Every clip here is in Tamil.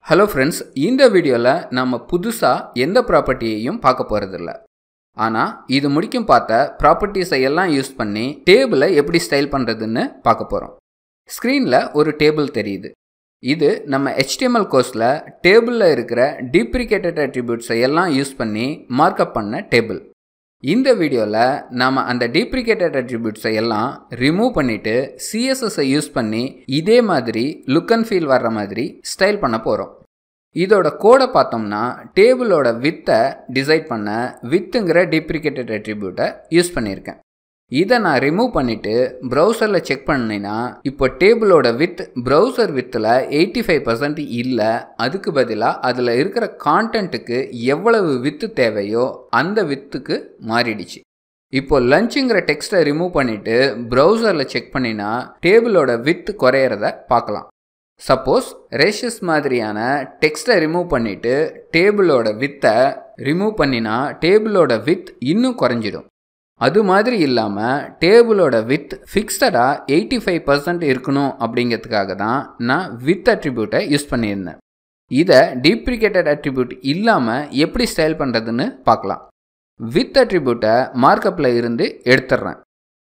Hello friends, இந்த வீடியோல நம்ம புதுசா எந்த ப்ராப்பர்ட்டியையும் பார்க்க போறதில்ல. ஆனா இது முடிக்கும் பார்த்த ப்ராப்பர்ட்டிஸை எல்லாம் யூஸ் பண்ணி டேபிளை எப்படி ஸ்டைல் பண்றதுன்னு பார்க்க போறோம். ஸ்கிரீன்ல ஒரு டேபிள் தெரியுது. இது நம்ம HTML கோர்ஸ்ல டேபிள்ல இருக்கிற டீப்ரிகேட்டட் அட்ரிபியூட்ஸை எல்லாம் யூஸ் பண்ணி மார்க்அப் பண்ண டேபிள். இந்த வீடியோல நாம அந்த டீப்ரிகேட்டட் அட்ரிபியூட்ஸை எல்லாம் ரிமூவ் பண்ணிட்டு CSS யூஸ் பண்ணி இதே மாதிரி லுக் அண்ட் ஃபீல் வர்ற மாதிரி ஸ்டைல் பண்ண போறோம். இதோட கோடை பார்த்தோம்னா டேபிளோட வித்தை டிசைட் பண்ண வித்துங்கிற டீப்ரிகேட்டட் அட்ரிபியூட்டை யூஸ் பண்ணியிருக்கேன். இதை நான் ரிமூவ் பண்ணிட்டு ப்ரௌசரில் செக் பண்ணினா இப்போ டேபிளோட வித் ப்ரௌசர் வித்தில் 85% இல்லை. அதுக்கு பதிலாக அதில் இருக்கிற கான்டென்ட்டுக்கு எவ்வளவு வித்து தேவையோ அந்த வித்துக்கு மாறிடுச்சு. இப்போ லஞ்சுங்கிற டெக்ஸ்ட்டை ரிமூவ் பண்ணிட்டு ப்ரௌசரில் செக் பண்ணினா டேபிளோட வித்து குறையிறத பார்க்கலாம். சப்போஸ் ரேஷஸ் மாதிரியான டெக்ஸ்ட்டை ரிமூவ் பண்ணிட்டு டேபிளோட வித்தை ரிமூவ் பண்ணினா டேபிளோட வித் இன்னும் குறைஞ்சிடும். அது மாதிரி இல்லாமல் டேபிளோட வித் ஃபிக்ஸடாக 85% இருக்கணும் அப்படிங்கிறதுக்காக தான் நான் வித் அட்ரிபியூட்டை யூஸ் பண்ணியிருந்தேன். இதை டீப்ரிகேட்டட் அட்ரிபியூட் இல்லாமல் எப்படி ஸ்டைல் பண்ணுறதுன்னு பார்க்கலாம். வித் அட்ரிபியூட்டை மார்க்கப்பில் இருந்து எடுத்துடுறேன்.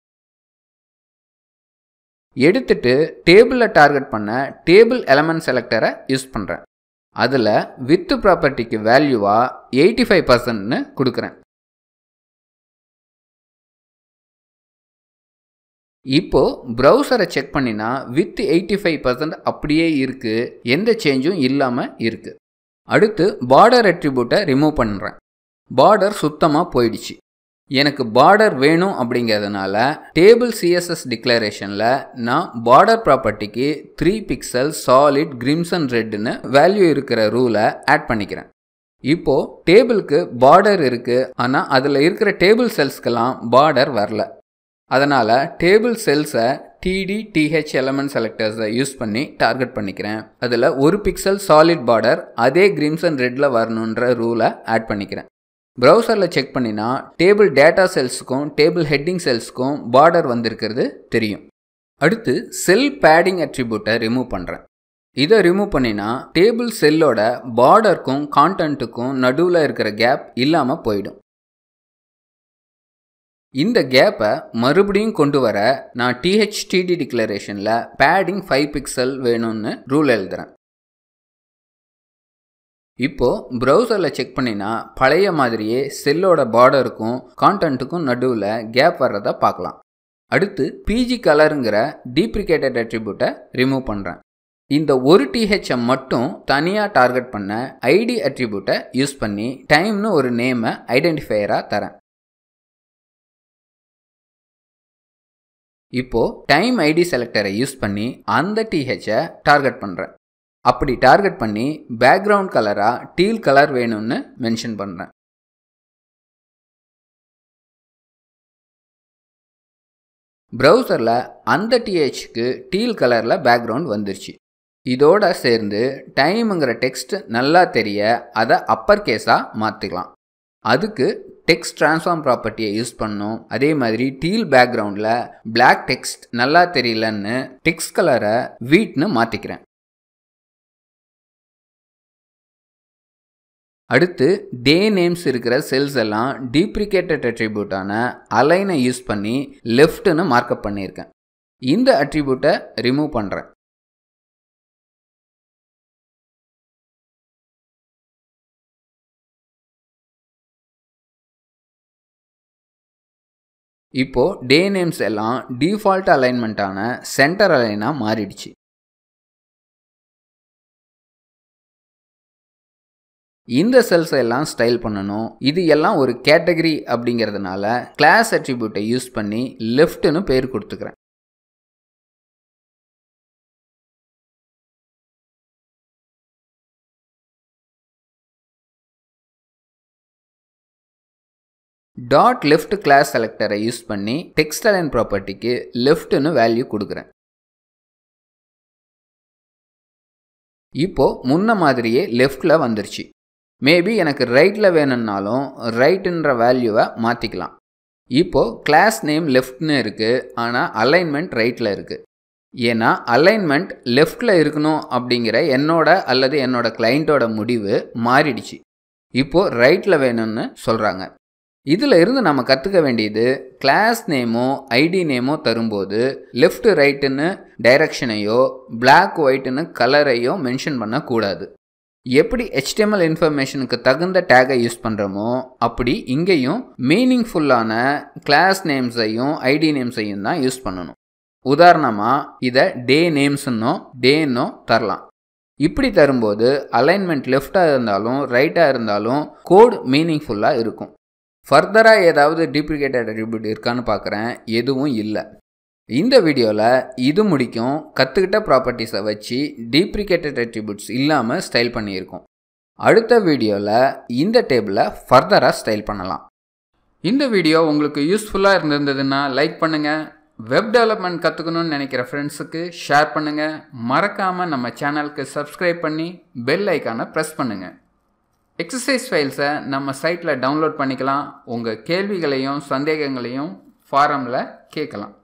எடுத்துட்டு டேபிளில் டார்கெட் பண்ண டேபிள் எலமெண்ட் செலக்டரை யூஸ் பண்ணுறேன். அதில் வித் ப்ராப்பர்ட்டிக்கு வேல்யூவாக 85%ன்னு கொடுக்குறேன். இப்போ ப்ரௌசரை செக் பண்ணினா வித் 85% அப்படியே இருக்கு, எந்த சேஞ்சும் இல்லாமல் இருக்கு. அடுத்து பார்டர் அட்ரிபியூட்டை ரிமூவ் பண்ணுறேன். பார்டர் சுத்தமாக போயிடுச்சு. எனக்கு பார்டர் வேணும் அப்படிங்கிறதுனால டேபிள் CSS டிக்ளரேஷனில் நான் பார்டர் ப்ராப்பர்ட்டிக்கு 3 பிக்சல் சாலிட் கிரிம்சன் ரெட்னு வேல்யூ இருக்கிற ரூலை ஆட் பண்ணிக்கிறேன். இப்போது டேபிளுக்கு பார்டர் இருக்குது, ஆனால் அதில் இருக்கிற டேபிள் செல்ஸ்க்கெல்லாம் பார்டர் வரல. அதனால் டேபிள் செல்ஸை TD/TH எலமெண்ட் செலக்டர்ஸை யூஸ் பண்ணி டார்கெட் பண்ணிக்கிறேன். அதில் 1 பிக்சல் சாலிட் பார்டர் அதே கிரிம்சன் ரெட்டில் வரணுன்ற ரூலை ஆட் பண்ணிக்கிறேன். ப்ரௌசரில் செக் பண்ணினா டேபிள் டேட்டா செல்ஸுக்கும் டேபிள் ஹெட்டிங் செல்ஸுக்கும் பார்டர் வந்திருக்கிறது தெரியும். அடுத்து செல் பேடிங் அட்ரிபியூட்டை ரிமூவ் பண்ணுறேன். இதை ரிமூவ் பண்ணினா டேபிள் செல்லோட பார்டருக்கும் கான்டென்ட்டுக்கும் நடுவில் இருக்கிற கேப் இல்லாமல் போயிடும். இந்த கேப்பை மறுபடியும் கொண்டு வர நான் THTD டிக்ளரேஷனில் பேடிங் 5 பிக்சல் வேணும்னு ரூல் எழுதுகிறேன். இப்போது ப்ரௌசரில் செக் பண்ணினா பழைய மாதிரியே செல்லோட பார்டருக்கும் கான்டென்ட்டுக்கும் நடுவில் கேப் வர்றதை பார்க்கலாம். அடுத்து PG கலருங்கிற டீப்ரிகேட்டட் அட்ரிபியூட்டை ரிமூவ் பண்ணுறேன். இந்த ஒரு THஐ மட்டும் தனியாக டார்கெட் பண்ண ID அட்ரிபியூட்டை யூஸ் பண்ணி டைம்னு ஒரு நேமை ஐடென்டிஃபையராக தரேன். இப்போது டைம் ID செலக்டரை யூஸ் பண்ணி அந்த THஐ டார்கெட் பண்ணுறேன். அப்படி டார்கெட் பண்ணி பேக்ரவுண்ட் கலராக டீல் கலர் வேணும்னு மென்ஷன் பண்ணுறேன். ப்ரௌசரில் அந்த THக்கு டீல் கலரில் பேக்ரவுண்ட் வந்துருச்சு. இதோட சேர்ந்து டைமுங்கிற டெக்ஸ்ட் நல்லா தெரிய அதை அப்பர் கேஸாக மாற்றிக்கலாம். அதுக்கு டெக்ஸ்ட் ட்ரான்ஸ்ஃபார்ம் ப்ராப்பர்ட்டியை யூஸ் பண்ணணும். அதே மாதிரி டீல் பேக்ரவுண்டில் பிளாக் டெக்ஸ்ட் நல்லா தெரியலன்னு டெக்ஸ்ட் கலரை வீட்னு மாற்றிக்கிறேன். அடுத்து டே நேம்ஸ் இருக்கிற செல்ஸ் எல்லாம் டீப்ரிகேட்டட் அட்ரிபியூட்டான அலைனை யூஸ் பண்ணி லெஃப்ட்னு மார்க்அப் பண்ணியிருக்கேன். இந்த அட்ரிபியூட்டை ரிமூவ் பண்ணுறேன். இப்போது டே நேம்ஸ் எல்லாம் டிஃபால்ட் அலைன்மெண்ட்டான சென்டர் அலைனாக மாறிடுச்சு. இந்த செல்ஸை எல்லாம் ஸ்டைல் பண்ணணும். இது எல்லாம் ஒரு கேட்டகரி அப்படிங்கிறதுனால கிளாஸ் அட்ரிபியூட்டை யூஸ் பண்ணி லெஃப்ட்னு பேர் கொடுத்துக்கிறேன். டாட் லெஃப்ட் கிளாஸ் செலக்டரை யூஸ் பண்ணி டெக்ஸ்ட் அலைன் ப்ராப்பர்ட்டிக்கு லெஃப்ட்னு வேல்யூ கொடுக்குறேன். இப்போது முன்ன மாதிரியே லெஃப்டில் வந்துருச்சு. மேபி எனக்கு ரைட்டில் வேணும்னாலும் ரைட்டுன்ற வேல்யூவை மாற்றிக்கலாம். இப்போது கிளாஸ் நேம் லெஃப்ட்னு இருக்குது, ஆனால் அலைன்மெண்ட் ரைட்டில் இருக்குது. ஏன்னா அலைன்மெண்ட் லெஃப்டில் இருக்கணும் அப்படிங்கிற என்னோட கிளைண்ட்டோட முடிவு மாறிடுச்சு. இப்போது ரைட்டில் வேணும்னு சொல்கிறாங்க. இதில் இருந்து நம்ம கற்றுக்க வேண்டியது, கிளாஸ் நேமோ ஐடி நேமோ தரும்போது லெஃப்ட் ரைட்டுன்னு டைரக்ஷனையோ பிளாக் ஒயிட்டுன்னு கலரையோ மென்ஷன் பண்ணக்கூடாது. எப்படி HTML இன்ஃபர்மேஷனுக்கு தகுந்த டேகை யூஸ் பண்ணுறோமோ அப்படி இங்கேயும் மீனிங்ஃபுல்லான கிளாஸ் நேம்ஸையும் ஐடி நேம்ஸையும் தான் யூஸ் பண்ணணும். உதாரணமாக இதை டே நேம்ஸ்ன்னோ டேன்னோ தரலாம். இப்படி தரும்போது அலைன்மெண்ட் லெஃப்டாக இருந்தாலும் ரைட்டாக இருந்தாலும் கோட் மீனிங்ஃபுல்லாக இருக்கும். ஃபர்தராக ஏதாவது டூப்ளிகேட்டட் அட்ரிபியூட் இருக்கான்னு பார்க்குறேன். எதுவும் இல்லை. இந்த வீடியோவில் இது முடிக்கும் கற்றுக்கிட்ட ப்ராப்பர்ட்டிஸை வச்சு டூப்ளிகேட்டட் அட்ரிபியூட்ஸ் இல்லாமல் ஸ்டைல் பண்ணியிருக்கோம். அடுத்த வீடியோவில் இந்த டேபிளை ஃபர்தராக ஸ்டைல் பண்ணலாம். இந்த வீடியோ உங்களுக்கு யூஸ்ஃபுல்லாக இருந்திருந்ததுன்னா லைக் பண்ணுங்கள். வெப் டெவலப்மெண்ட் கற்றுக்கணும்னு நினைக்கிற ஃப்ரெண்ட்ஸுக்கு ஷேர் பண்ணுங்கள். மறக்காமல் நம்ம சேனலுக்கு சப்ஸ்கிரைப் பண்ணி பெல் ஐக்கானை ப்ரெஸ் பண்ணுங்கள். எக்ஸசைஸ் ஃபைல்ஸை நம்ம சைட்டில் டவுன்லோட் பண்ணிக்கலாம். உங்கள் கேள்விகளையும் சந்தேகங்களையும் ஃபாரமில் கேட்கலாம்.